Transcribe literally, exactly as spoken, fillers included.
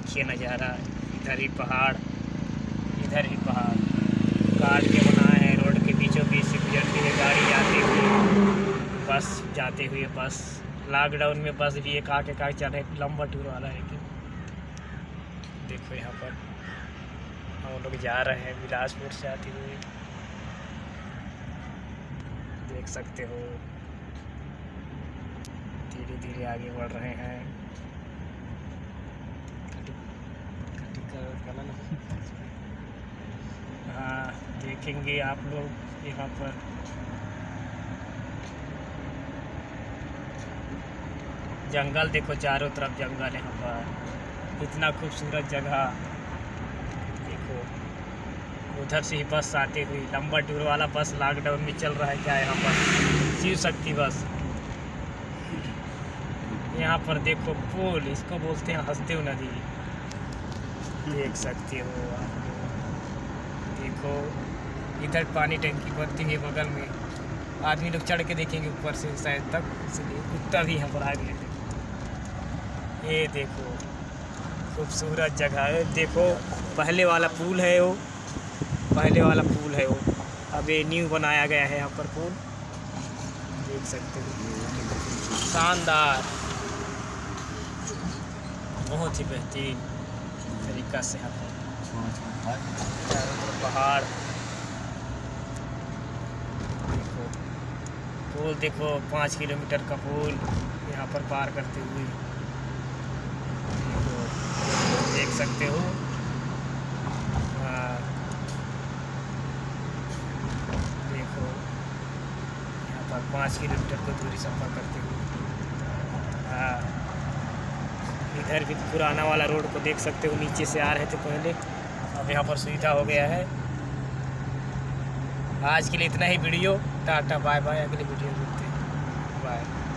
देखिए नज़ारा, इधर ही पहाड़, इधर ही पहाड़ काट के बना है। रोड के बीचों बीच से गुजरती है गाड़ी जाती हुई, बस जाते हुए बस। लॉकडाउन में बस भी एक आके का चल रहे लंबा टूर वाला है कि देखो यहाँ पर हम लोग जा रहे हैं बिलासपुर से आते हुए, देख सकते हो धीरे धीरे आगे बढ़ रहे हैं। हाँ देखेंगे आप लोग यहाँ पर जंगल, देखो चारों तरफ जंगल है यहाँ पर, इतना खूबसूरत जगह। देखो उधर से ही बस आते हुई, लंबा टूर वाला बस लॉकडाउन में चल रहा है क्या यहाँ पर, शिव शक्ति बस। यहाँ पर देखो पुल, इसको बोलते हैं हंसदेव नदी, देख सकते हो आप। देखो इधर पानी टंकी बनती है बगल में, आदमी लोग चढ़ के देखेंगे ऊपर से शायद तक, इसलिए कुत्ता भी यहाँ पर आ गए थे। ये देखो खूबसूरत जगह है। देखो पहले वाला पुल है वो, पहले वाला पुल है वो, अब ये न्यू बनाया गया है यहाँ पर पुल, देख सकते हो। शानदार, बहुत ही बेहतरीन तरीका से यहाँ पर पहाड़। देखो पुल, देखो पाँच किलोमीटर का पुल यहाँ पर पार करते हुए, देख सकते हो। हाँ देखो यहाँ पर पाँच किलोमीटर को दूरी सफ़र करते हुए। हाँ इधर भी पुराना वाला रोड को देख सकते हो, नीचे से आ रहे थे पहले, अब यहाँ पर सुविधा हो गया है। आज के लिए इतना ही वीडियो, टाटा बाय बाय, अगले वीडियो में मिलते हैं, बाय।